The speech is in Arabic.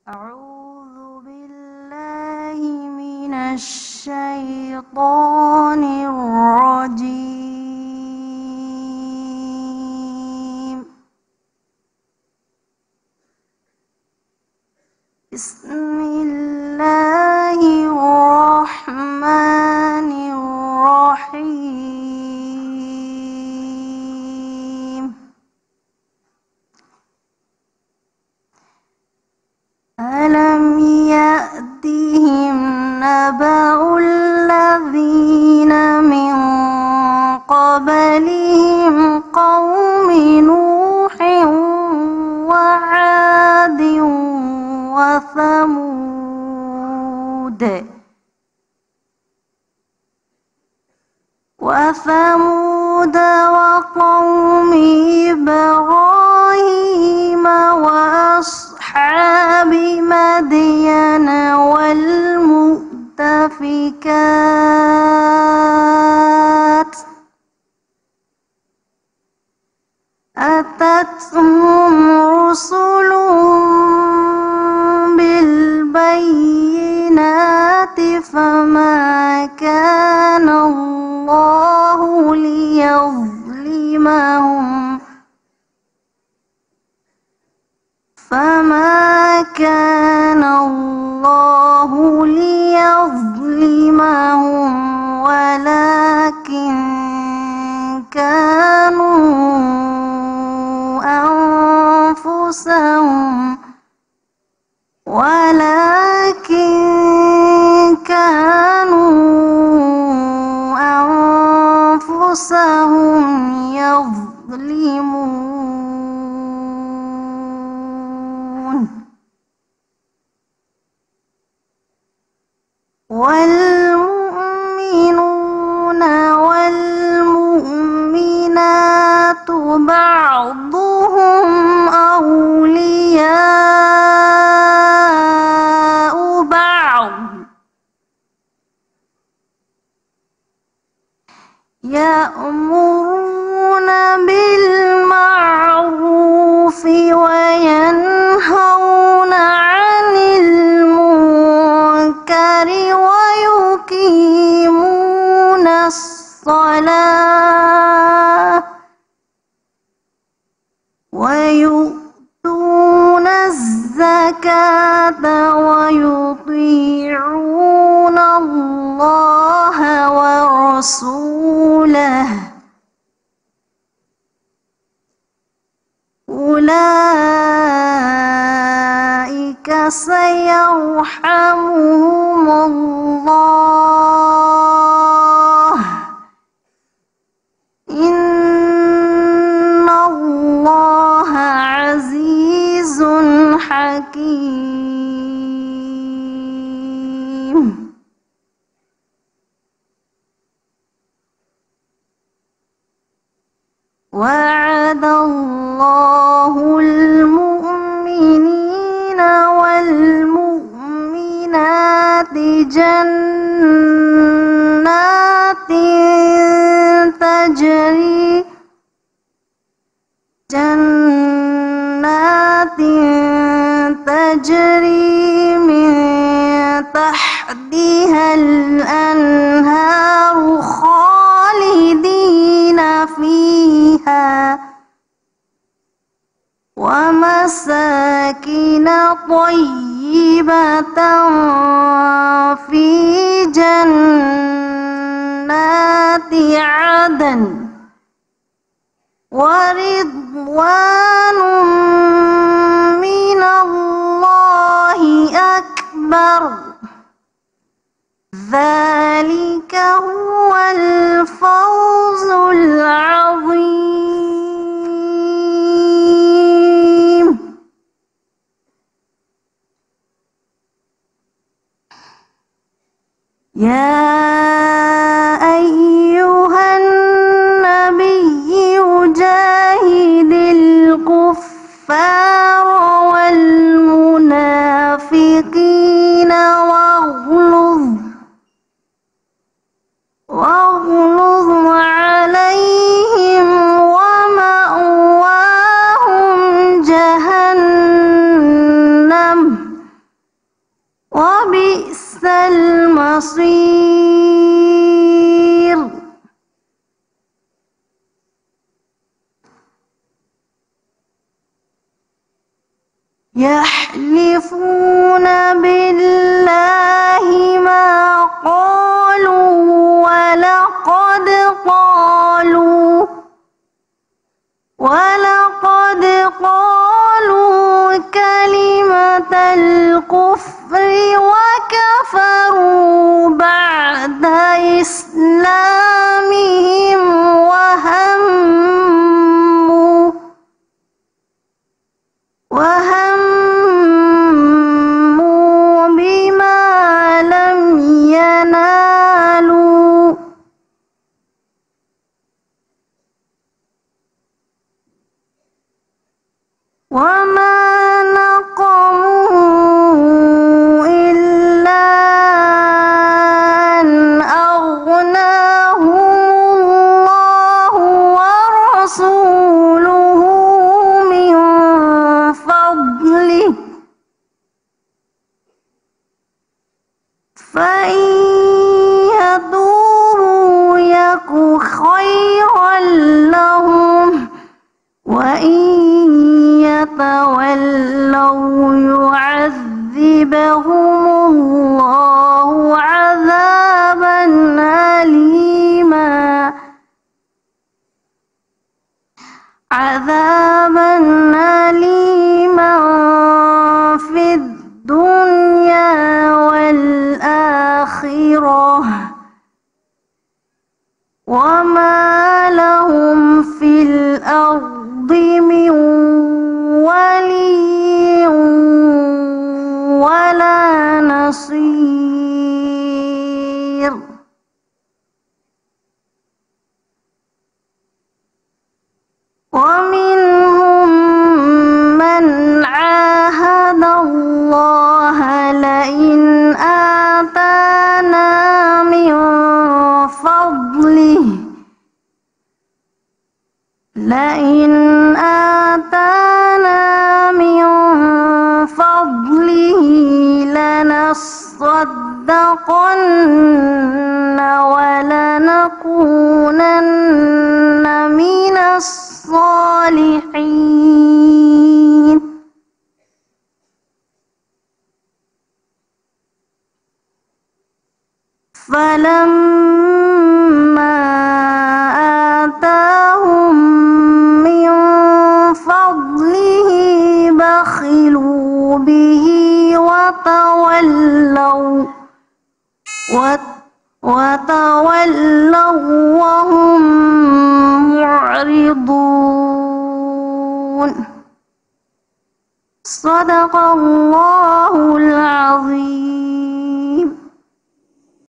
أعوذ بالله من الشيطان الرجيم. بسم الله الرحمن الرحيم. ألم يأتهم نبأ الذين من قبلهم قوم نوح وعاد وثمود وقوم إبراهيم وأصحاب مدين والمؤتفكات أتتهم رسلهم بالبينات فما كان الله ليظلمهم ولكن كانوا أنفسهم يظلمون. والمؤمنون والمؤمنات بعضهم أولياء بعض يأمرون بالمعروف وينهون عن المنكر ويقيمون الصلاة ويؤتون الزكاة ويطيعون الله ورسوله أولئك سيرحمهم الله إن الله عزيز حكيم. وعد الله المؤمنين والمؤمنات جنات تجري من تحتها الأنهار خالدين فيها ومساكن طيبة في جنات عدن ورضوان من الله أكبر ذلك هو الفوز العظيم. يا أيها النبي جاهد الكفار والمنافقين واغلظ عليهم ومأواهم جهنم يحلفون بالله ما قالوا ولقد قالوا كلمة الكفر وكفروا بعد إسلامهم وهموا بما لم ينالوا وما نقموا إلا أن أغناهم الله ورسوله من فضله فإن يتوبوا يك خيرا لهم وإن يتولوا يعذبهم الله عذابا أليما في الدنيا والآخرة وما لهم في الأرض من ولي ولا نصير ومنهم من عاهد الله لئن آتانا من فضله لنصدقن ولنكونن من الصالحين فلما آتاهم من فضله بخلوا به وتولوا وهم معرضون. صدق الله العظيم.